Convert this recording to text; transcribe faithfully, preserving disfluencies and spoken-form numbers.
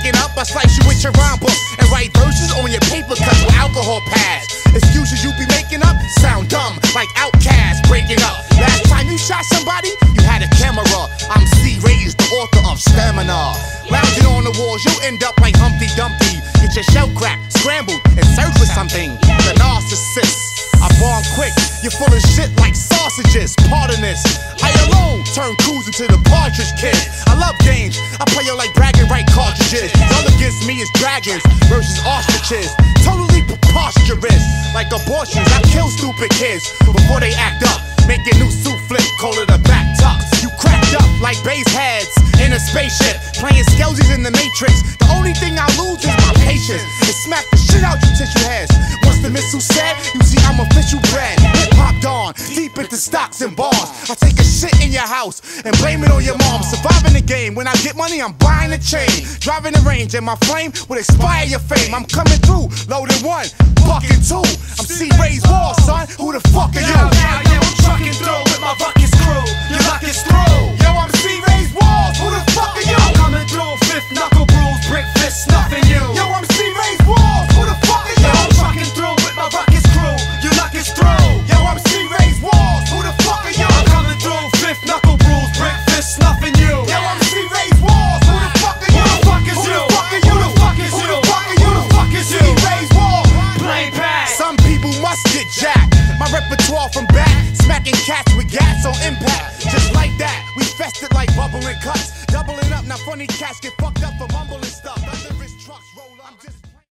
waking up, I slice you with your rhyme book and write verses on your paper cuts with alcohol pads. Excuses you be making up sound dumb, like Outkast breaking up. Last time you shot somebody, you had a camera. I'm C-Rayz, the author of Stamina. Lounging on the walls, you end up like Humpty Dumpty. Get your shell cracked, scrambled, and served with something. The narcissist, I bomb quick. You're full of shit like sausages. Pardon this, I alone turn crews into the Partridge Kid. I love games, I play it like bragging right cartridges. All against me is dragons versus ostriches. Totally preposterous, like abortions. I kill stupid kids before they act up. Make your new suit flip, call it a back tuck. You cracked up like base heads in a spaceship, playing skellies in the Matrix. The only thing I lose is my patience, and smack the shit out you tissue heads. Once the missile said, you see I'm official bred. Hip hop dawn, deep into stocks and bars. I take a shit in your house and blame it on your mom. Surviving the game, when I get money I'm buying a chain. Driving the range and my flame will inspire your fame. I'm coming through, loaded one, fucking two. I'm C-Rayz Wall, son, who the fuck are you? Now, now, yeah, I'm trucking through with my Ruckus crew. Your luck is through. Yo, I'm C-Rayz Wall, who the fuck are you? I'm coming through, fifth knuckle bruise, brick fist, snuffing you. Yo, I'm C-Rayz Wall, who the fuck are you? Yo, I'm trucking through with my Ruckus crew. Your luck is through. Yo, I'm C-Rayz Wall, who the fuck are you? I'm coming through, fifth knuckle bruise, brick fist, snuffing you. Yo, I'm C-Rayz Wall, who the fuck are you? Who the fuck is you? Who the fuck is you? Who the fuck is you? Who the fuck is you? C-Rayz Wall. Plain bang. Some people must get jacked. My repertoire from back, smacking cats with gas on impact. Just like that, we fested like bubbling cuts. Doubling up, now funny cats get fucked up for